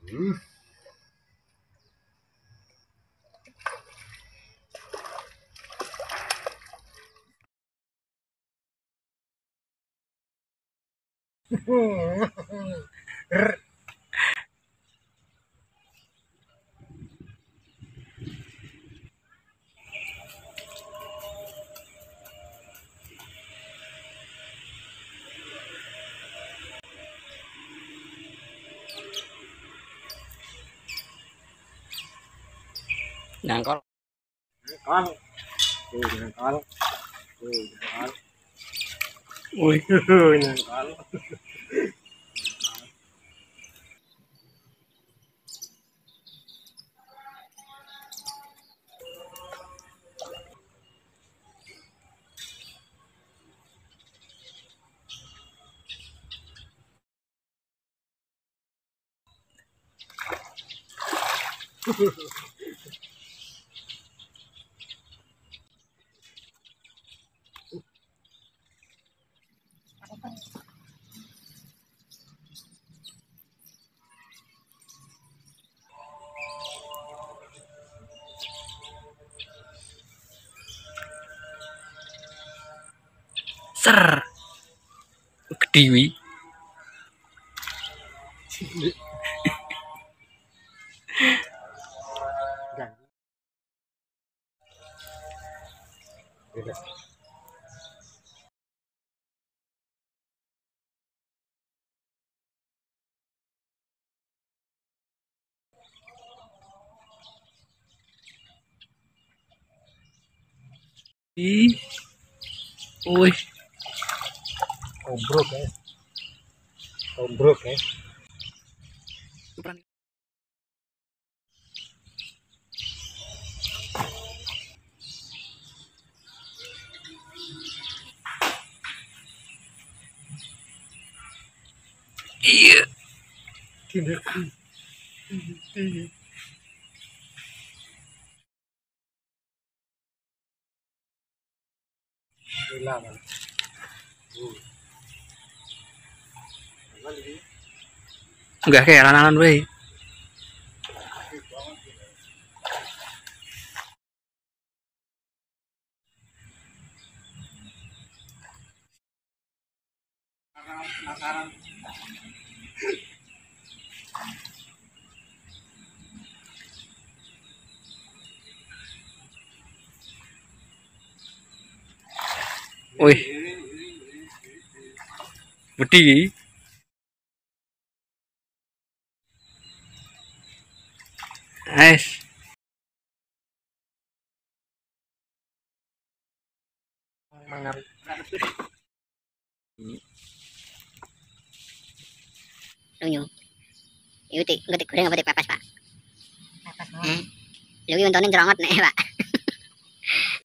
Hmm. Nangkol. Con. Con. Con. Ui. Con. Ser. Kediri. Ih. Ui. Tombruk ya. Tombruk ya. Iya. Tindak. Hilang. Enggak kayak lanangan wae. Wih, gede. Nice. Mangan. Lunyu. Iku enggak digoreng apa dipepas, Pak? Pepas. Lho iki wontone cerongot nek, Pak.